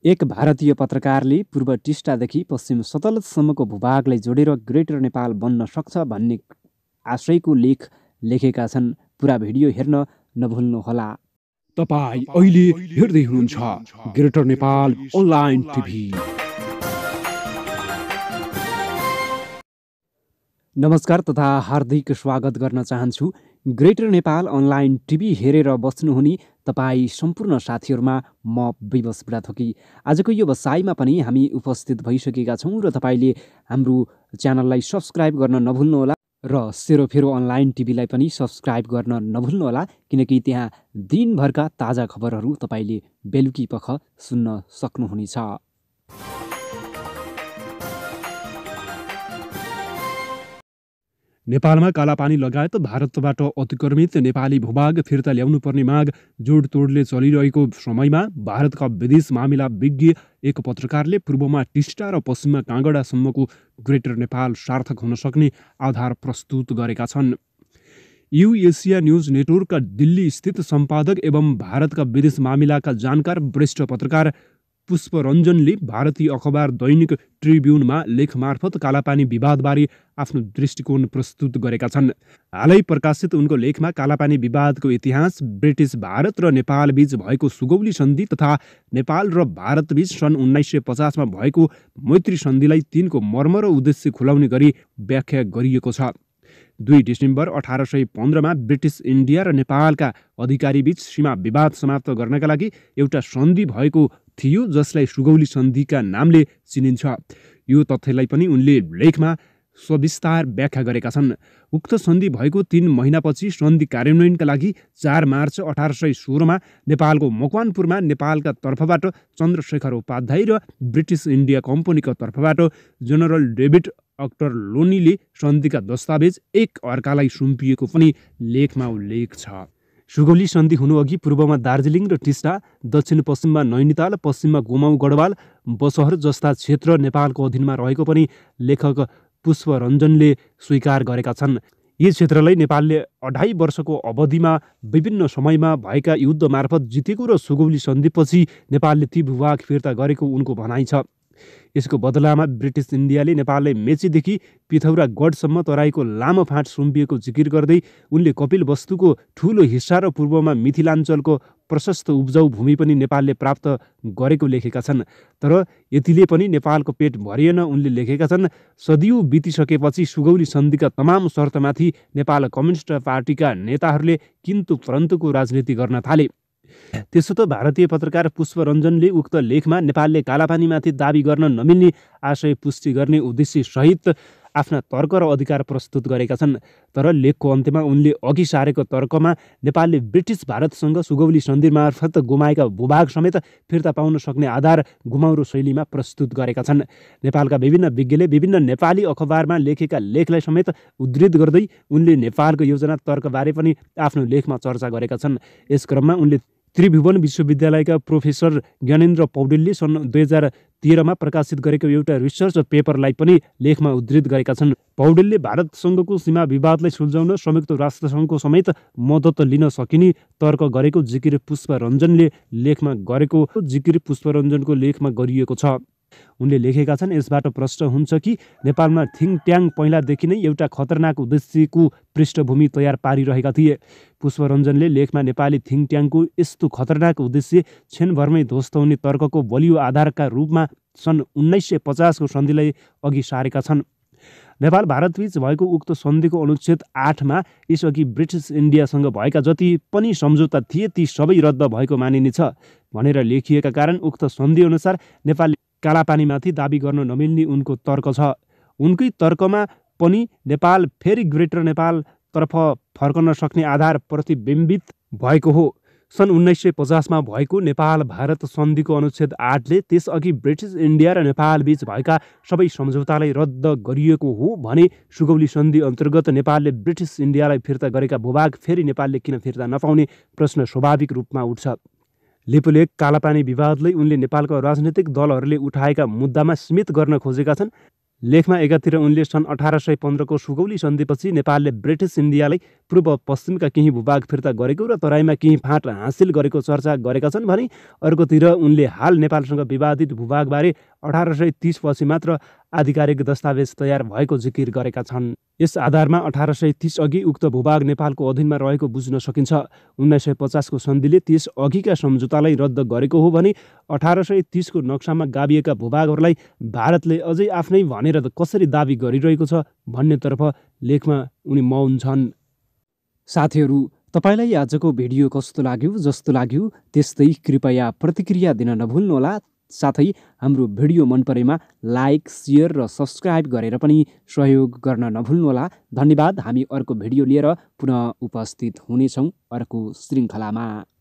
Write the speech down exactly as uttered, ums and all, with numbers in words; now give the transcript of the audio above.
एक भारतीय पत्रकारले पूर्व टिस्टादेखि पश्चिम सतलजसम्मको भूभागलाई जोडेर ग्रेटर नेपाल बन्न सक्छ भन्ने आशयको लेख लेखेका छन्। पुरा भिडियो हेर्न नभुल्नुहोला। तपाईँ अहिले हेर्दै हुनुहुन्छ ग्रेटर नेपाल अनलाइन टिभी। नमस्कार तथा हार्दिक स्वागत गर्न चाहन्छु। ग्रेटर नेपाल अनलाइन टिभी हेरेर बस्नुहुने तपाईँ सम्पूर्ण साथीहरूमा म विवश बुढाथोकी। आजको यो बसाइमा पनि हामी उपस्थित भइसकेका छौँ र तपाईँले हाम्रो च्यानललाई सब्सक्राइब गर्न नभुल्नुहोला र सेरोफेरो अनलाइन टिभीलाई पनि सब्सक्राइब गर्न नभुल्नुहोला, किनकि त्यहाँ दिनभरका ताजा खबरहरू तपाईँले बेलुकी पख सुन्न सक्नुहुनेछ। नेपालमा कालापानी लगायत भारतबाट अतिक्रमित नेपाली भूभाग फिर्ता ल्याउनु पर्ने माग जोडतोडले चलिरहेको समयमा भारतका विदेश मामिला विज्ञ एक पत्रकारले पूर्वमा टिस्टा र पश्चिममा काँगडासम्मको ग्रेटर नेपाल सार्थक हुन सक्ने आधार प्रस्तुत गरेका छन्। यू एसिया न्युज नेटवर्कका दिल्ली स्थित सम्पादक एवं भारतका विदेश मामिलाका जानकार वरिष्ठ पत्रकार पुष्परञ्जनले भारतीय अखबार दैनिक ट्रिब्युनमा लेख मार्फत कालापानी विवादबारे आफ्नो दृष्टिकोण प्रस्तुत गरेका छन्। हालै प्रकाशित उनको लेखमा कालापानी विवादको इतिहास, ब्रिटिस भारत र नेपाल बीच भएको सुगौली सन्धि तथा नेपाल र भारत बीच सन् उन्नाइस सय पचासमा भएको मैत्री सन्धिलाई तिनको मर्म र उद्देश्य खुलाउने गरी व्याख्या गरिएको छ। दुई डिसेम्बर अठार सय पन्ध्रमा ब्रिटिस इन्डिया र नेपालका अधिकारी बीच सीमा विवाद समाप्त गर्नका लागि एउटा सन्धि भएको थियो, जसलाई सुगौली सन्धिका नामले चिनिन्छ। यो तथ्यलाई पनि उनले लेखमा सविस्तार व्याख्या गरेका छन्। उक्त सन्धि भएको तीन महिनापछि सन्धि कार्यान्वयनका लागि चार मार्च अठार सय सोह्रमा नेपालको मकवानपुरमा नेपालका तर्फबाट चन्द्रशेखर उपाध्याय र ब्रिटिस इन्डिया कम्पनीका तर्फबाट जनरल डेभिड अक्टरलोनीले सन्धिका दस्तावेज एक अर्कालाई सुम्पिएको पनि लेखमा उल्लेख छ। सुगौली सन्धि हुनुअघि पूर्वमा दार्जिलिङ र टिस्टा, दक्षिण पश्चिममा नैनीताल, पश्चिममा गोमाउ गढवाल, बसहर जस्ता क्षेत्र नेपालको अधीनमा रहेको पनि लेखक पुष्परञ्जनले स्वीकार गरेका छन्। यी क्षेत्रलाई नेपालले अढाई वर्षको अवधिमा विभिन्न समयमा भएका युद्ध मार्फत जितेको र सुगौली सन्धिपछि नेपालले ती भूभाग फिर्ता गरेको उनको भनाइ छ। यसको बदलामा ब्रिटिस इन्डियाले नेपाललाई मेचीदेखि पिथौरा गढसम्म तराईको लामो फाँट सुम्पिएको जिकिर गर्दै उनले कपिल वस्तुको ठूलो हिस्सा र पूर्वमा मिथिलाञ्चलको प्रशस्त उब्जाउ भूमि पनि नेपालले प्राप्त गरेको लेखेका छन्। तर यतिले पनि नेपालको पेट भरिएन। उनले लेखेका छन्, सदियौँ बितिसकेपछि सुगौली सन्धिका तमाम शर्तमाथि नेपाल कम्युनिस्ट पार्टीका नेताहरूले किन्तु परन्तुको राजनीति गर्न थाले। त्यसो त भारतीय पत्रकार पुष्परञ्जनले उक्त लेखमा नेपालले कालापानीमाथि दाबी गर्न नमिल्ने आशय पुष्टि गर्ने उद्देश्य सहित आफ्ना तर्क र अधिकार प्रस्तुत गरेका छन्। तर लेखको अन्त्यमा उनले अघि सारेको तर्कमा नेपालले ब्रिटिस भारतसँग सुगौली सन्धि मार्फत गुमाएका भूभाग समेत फिर्ता पाउन सक्ने आधार गुमाउरो शैलीमा प्रस्तुत गरेका छन्। नेपालका विभिन्न विज्ञले विभिन्न नेपाली अखबारमा लेखेका लेखलाई समेत उद्धृत गर्दै उनले नेपालको योजना तर्कबारे पनि आफ्नो लेखमा चर्चा गरेका छन्। यस क्रममा उनले त्रिभुवन विश्वविद्यालयका प्रोफेसर ज्ञानेन्द्र पौडेलले सन् दुई हजार तेह्रमा प्रकाशित गरेको एउटा रिसर्च पेपरलाई पनि लेखमा उद्धृत गरेका छन्। पौडेलले भारतसँगको सीमा विवादलाई सुल्झाउन संयुक्त राष्ट्रसङ्घको समेत मद्दत लिन सकिने तर्क गरेको जिकिर पुष्परञ्जनले लेखमा गरेको जिकिर पुष्परञ्जनको लेखमा गरिएको छ। उनले लेखेका छन्, यसबाट प्रश्न हुन्छ कि नेपालमा थिङ्क ट्याङ्क पहिलादेखि नै एउटा खतरनाक उद्देश्यको पृष्ठभूमि तयार पारिरहेका थिए। पुष्परञ्जनले लेखमा नेपाली थिङ्क ट्याङ्कको यस्तो खतरनाक उद्देश्य क्षणभरमै ध्वस्त हुने तर्कको बलियो आधारका रूपमा सन् उन्नाइस सय पचासको सन्धिलाई अघि सारेका छन्। नेपाल भारतबीच भएको उक्त सन्धिको अनुच्छेद आठमा यसअघि ब्रिटिस इन्डियासँग भएका जति पनि सम्झौता थिए ती सबै रद्द भएको मानिनेछ भनेर लेखिएका कारण उक्त सन्धि अनुसार नेपालले कालापानीमाथि दाबी गर्न नमिल्ने उनको तर्क छ। उनकै तर्कमा पनि नेपाल फेरि ग्रेटर नेपालतर्फ फर्कन सक्ने आधार प्रतिबिम्बित भएको हो। सन् उन्नाइस सय पचासमा भएको नेपाल भारत सन्धिको अनुच्छेद आठले त्यसअघि ब्रिटिस इन्डिया र नेपाल बीच भएका सबै सम्झौतालाई रद्द गरिएको हो भने सुगौली सन्धि अन्तर्गत नेपालले ब्रिटिस इन्डियालाई फिर्ता गरेका भूभाग फेरि नेपालले किन फिर्ता नपाउने प्रश्न स्वाभाविक रूपमा उठ्छ। लिपुलेख कालापानी विवादलाई उनले नेपालका राजनीतिक दलहरूले उठाएका मुद्दामा सीमित गर्न खोजेका छन्। लेखमा एकातिर उनले सन् अठार सय पन्ध्रको सुगौली सन्धिपछि नेपालले ब्रिटिस इन्डियालाई पूर्व पश्चिमका केही भूभाग फिर्ता गरेको र तराईमा केही फाँट हासिल गरेको चर्चा गरेका छन् भने अर्कोतिर उनले हाल नेपालसँग विवादित भूभागबारे अठार सय तीसपछि मात्र आधिकारिक दस्तावेज तयार भएको जिकिर गरेका छन्। यस आधारमा अठार सय तीस अघि उक्त भूभाग नेपालको अधीनमा रहेको बुझ्न सकिन्छ। उन्नाइस सय पचासको सन्धिले त्यस अघिका सम्झौतालाई रद्द गरेको हो भने अठार सय तीसको नक्सामा गाभिएका भूभागहरूलाई भारतले अझै आफ्नै भनेर कसरी दाबी गरिरहेको छ भन्नेतर्फ लेखमा उनी मौन छन्। साथीहरू, तपाईँलाई आजको भिडियो कस्तो लाग्यो? जस्तो लाग्यो त्यस्तै कृपया प्रतिक्रिया दिन नभुल्नुहोला। साथै हाम्रो भिडियो मन परेमा लाइक, सेयर र सब्सक्राइब गरेर पनि सहयोग गर्न नभुल्नुहोला। धन्यवाद। हामी अर्को भिडियो लिएर पुनः उपस्थित हुनेछौँ अर्को श्रृङ्खलामा।